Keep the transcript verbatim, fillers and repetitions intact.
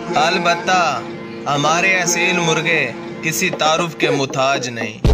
अलबत्ता हमारे असील मुर्गे किसी तारुफ के मुताज नहीं।